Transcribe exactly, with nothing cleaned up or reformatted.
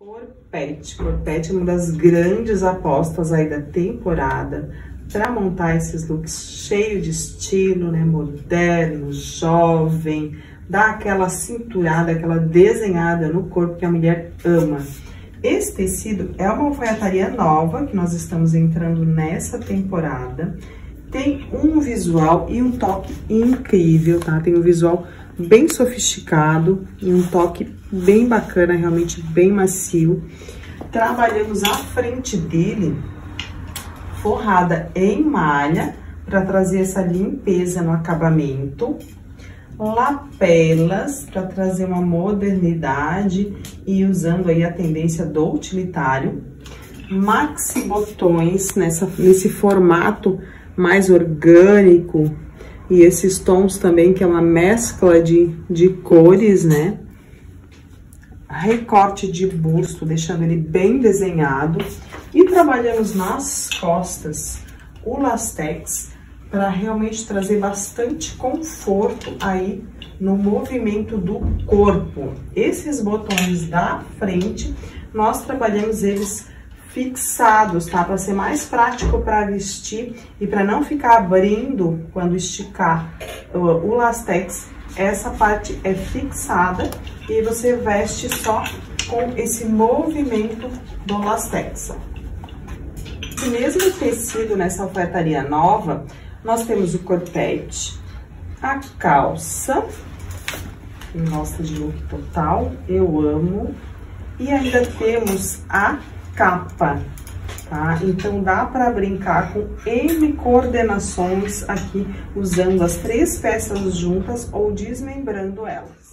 Corpete. Corpete é uma das grandes apostas aí da temporada para montar esses looks cheio de estilo, né? Moderno, jovem, dá aquela cinturada, aquela desenhada no corpo que a mulher ama. Esse tecido é uma alfaiataria nova que nós estamos entrando nessa temporada. Tem um visual e um toque incrível, tá? Tem um visual bem sofisticado e um toque bem bacana, realmente bem macio. Trabalhamos a frente dele forrada em malha para trazer essa limpeza no acabamento. Lapelas para trazer uma modernidade e usando aí a tendência do utilitário. Maxi botões nessa, nesse formato mais orgânico e esses tons também que é uma mescla de, de cores, né? Recorte de busto, deixando ele bem desenhado. E trabalhamos nas costas o lastex para realmente trazer bastante conforto aí no movimento do corpo. Esses botões da frente, nós trabalhamos eles fixados, tá? Para ser mais prático para vestir e para não ficar abrindo quando esticar o, o lastex. Essa parte é fixada e você veste só com esse movimento do lastex. O mesmo tecido nessa alfaiataria nova, nós temos o corpete, a calça, quem gosta de look total, eu amo, e ainda temos a capa, tá? Então dá para brincar com N coordenações aqui, usando as três peças juntas ou desmembrando elas.